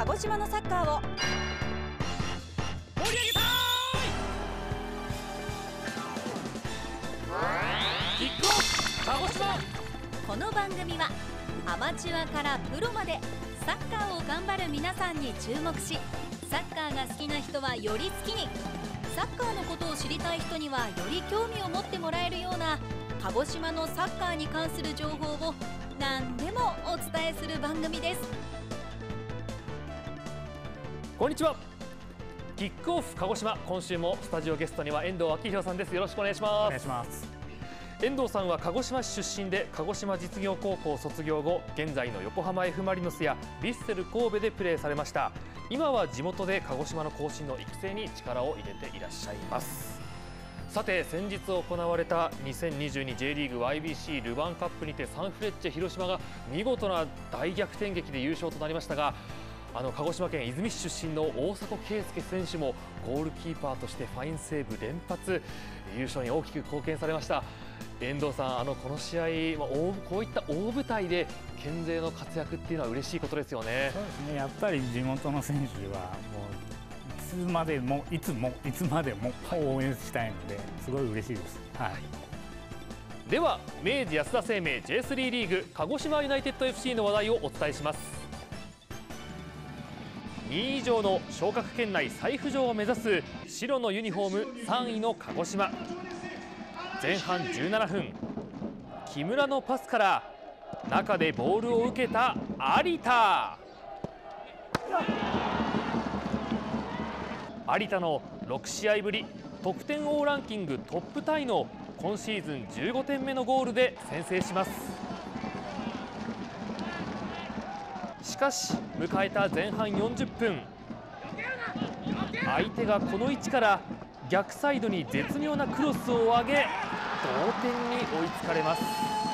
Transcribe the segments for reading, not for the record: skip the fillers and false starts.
鹿児島のサッカーを盛り上げたいキックオフ鹿児島。 この番組はアマチュアからプロまでサッカーを頑張る皆さんに注目し、サッカーが好きな人はより好きに、サッカーのことを知りたい人にはより興味を持ってもらえるような鹿児島のサッカーに関する情報を何でもお伝えする番組です。 こんにちは。キックオフ鹿児島、今週もスタジオゲストには遠藤明宏さんです。よろしくお願いします。 お願いします。 遠藤さんは鹿児島市出身で、鹿児島実業高校卒業後、現在の横浜 F マリノスやヴィッセル神戸でプレーされました。今は地元で鹿児島の後進の育成に力を入れていらっしゃいます。さて、先日行われた 2022J リーグ YBC ルヴァンカップにてサンフレッチェ広島が見事な大逆転劇で優勝となりましたが、鹿児島県出水市出身の大迫敬介選手もゴールキーパーとしてファインセーブ連発、優勝に大きく貢献されました。遠藤さん、この試合、こういった大舞台で県勢の活躍っていうのは嬉しいことですよね。 そうですね、やっぱり地元の選手はもういつまでもいつまでも応援したいので、すごい嬉しいです。はい、 では明治安田生命 J3 リーグ鹿児島ユナイテッド FC の話題をお伝えします。2位以上の昇格圏内再浮上を目指す白のユニフォーム3位の鹿児島。前半17分、木村のパスから中でボールを受けた有田。有田の6試合ぶり得点王ランキングトップタイの今シーズン15点目のゴールで先制します。しかし迎えた前半40分、相手がこの位置から逆サイドに絶妙なクロスを上げ同点に追いつかれます。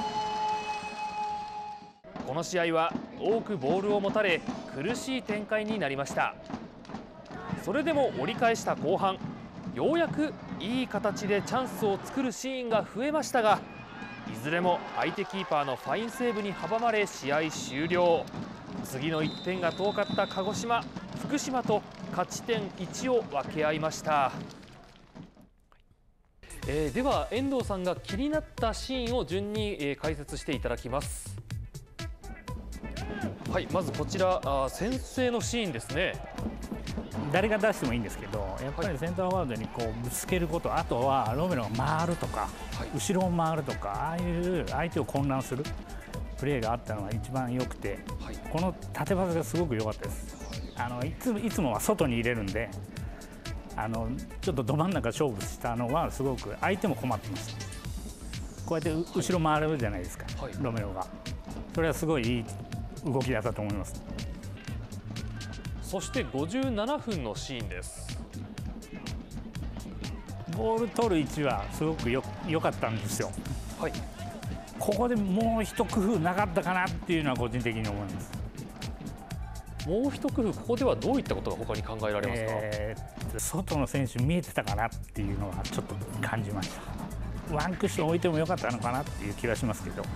この試合は多くボールを持たれ苦しい展開になりました。それでも折り返した後半、ようやくいい形でチャンスを作るシーンが増えましたが、いずれも相手キーパーのファインセーブに阻まれ試合終了。次の1点が遠かった鹿児島、福島と勝ち点1を分け合いました。では遠藤さんが気になったシーンを順に、解説していただきます。はい、まずこちら先制のシーンですね。 誰が出してもいいんですけど、やっぱりセンターフォワードにこうぶつけること、あとはロメロが回るとか、後ろを回るとか、ああいう相手を混乱するプレーがあったのが一番良くて、この縦パスがすごく良かったです。いつもは外に入れるんで、ちょっとど真ん中勝負したのはすごく相手も困ってました。こうやって後ろ回るじゃないですか、ロメロが。それはすごいいい動きだったと思います。 そして57分のシーンです。 ボール取る位置はすごく良かったんですよ。 はい、 ここでもう一工夫なかったかなっていうのは個人的に思います。 もう一工夫、ここではどういったことが他に考えられますか？ 外の選手見えてたかなっていうのはちょっと感じました。ワンクッション置いてもよかったのかなっていう気はしますけど。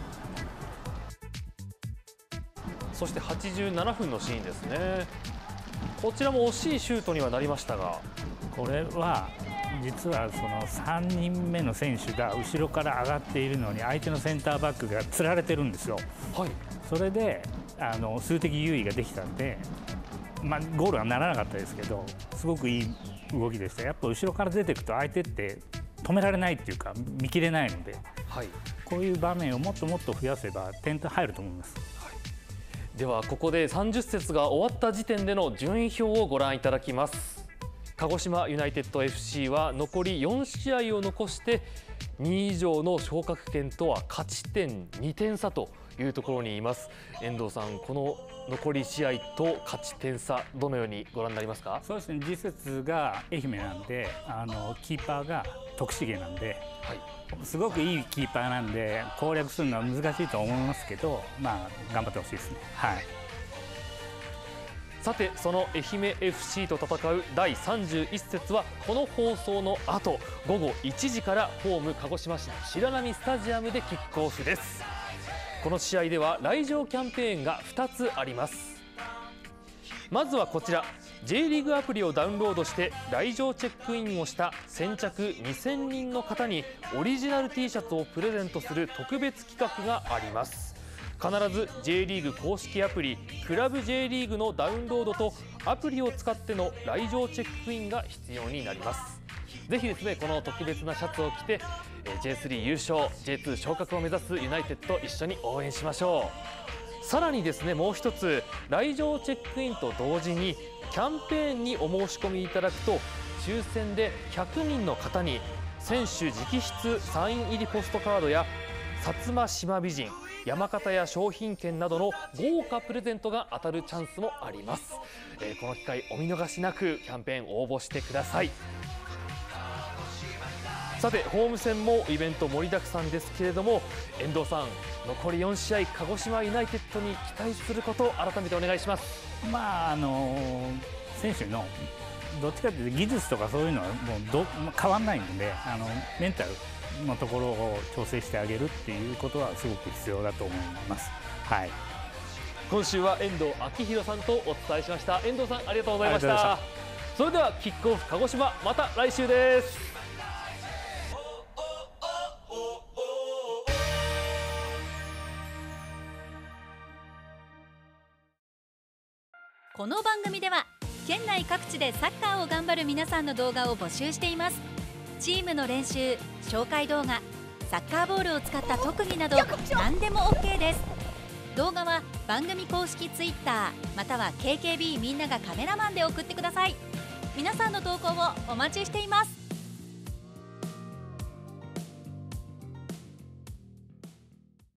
そして87分のシーンですね。こちらも惜しいシュートにはなりましたが、 これは実はその3人目の選手が後ろから上がっているのに相手のセンターバックがつられてるんですよ。はい、それで数的優位ができたんで、ゴールはならなかったですけど、すごくいい動きでした。やっぱ後ろから出ていくと相手って止められないっていうか見切れないので、こういう場面をもっともっと増やせば点が入ると思います。 ではここで30節が終わった時点での順位表をご覧いただきます。鹿児島ユナイテッド FC は残り4試合を残して2位以上の昇格圏とは勝ち点2点差というところにいます。遠藤さん、この残り試合と勝ち点差、どのようにご覧になりますか？ そうですね、次節が愛媛なんで、キーパーが徳重なんで、すごくいいキーパーなんで攻略するのは難しいと思いますけど、頑張ってほしいですね。 さて、その愛媛 FC と戦う第31節はこの放送の後、午後1時からホーム鹿児島市白波スタジアムでキックオフです。この試合では来場キャンペーンが2つあります。 まずはこちら J リーグアプリをダウンロードして来場チェックインをした先着2000人の方にオリジナル T シャツをプレゼントする特別企画があります。必ず J リーグ公式アプリクラブ J リーグのダウンロードとアプリを使っての来場チェックインが必要になります。ぜひですね、この特別なシャツを着て J3 優勝 J2 昇格を目指すユナイテッド一緒に応援しましょう。さらにですね、もう一つ来場チェックインと同時にキャンペーンにお申し込みいただくと抽選で100人の方に選手直筆サイン入りポストカードや薩摩島美人山形屋商品券などの豪華プレゼントが当たるチャンスもあります。この機会お見逃しなくキャンペーン応募してください。さてホーム戦もイベント盛りだくさんですけれども、遠藤さん残り4試合鹿児島ユナイテッドに期待することを改めてお願いします。 選手のどっちかというと技術とかそういうのはもう変わらないのでメンタルのところを調整してあげるっていうことはすごく必要だと思います。はい、 今週は遠藤明宏さんとお伝えしました。遠藤さんありがとうございました。それではキックオフ鹿児島、また来週です。 この番組では県内各地でサッカーを頑張る皆さんの動画を募集しています。チームの練習、紹介動画、サッカーボールを使った特技など何でも OK です。動画は番組公式 Twitter または KKB みんながカメラマンで送ってください。皆さんの投稿をお待ちしています。